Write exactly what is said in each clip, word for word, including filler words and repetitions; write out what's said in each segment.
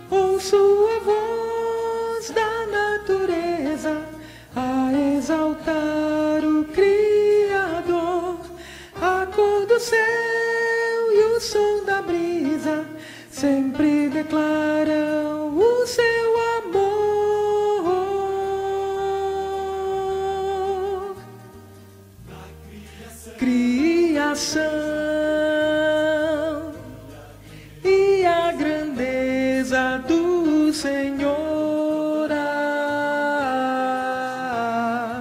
ouço a voz da natureza a exaltar o Criador, a cor do céu e o som da brisa sempre declaram o seu amor. Criação e a grandeza do Senhor, ah,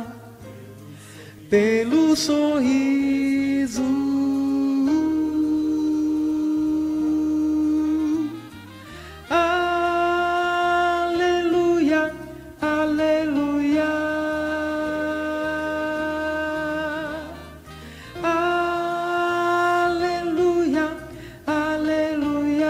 pelo sorriso aleluia, aleluia, aleluia, aleluia.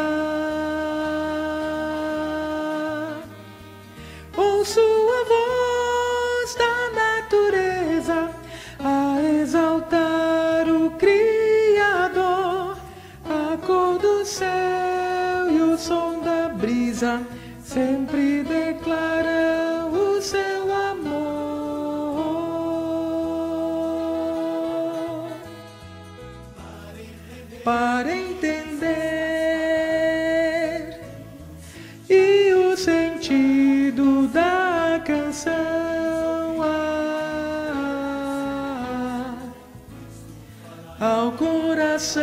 Ouço a voz da natureza a exaltar o Criador, a cor do céu e o som da brisa sempre declaram o seu amor. Para entender e o sentido da canção, ah, ao coração,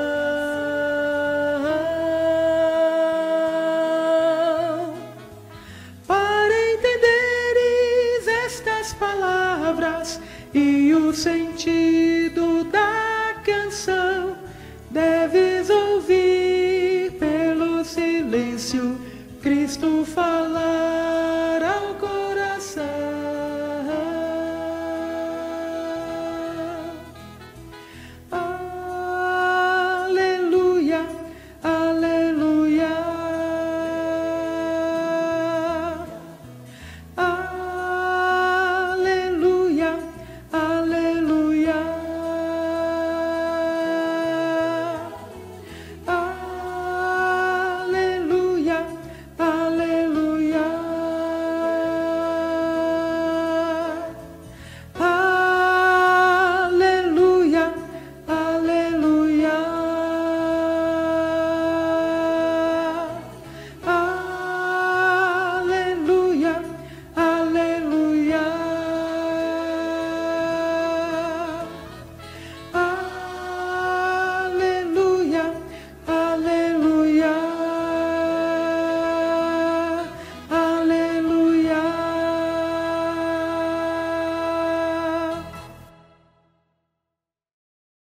para entenderes estas palavras e o sentido da canção, deve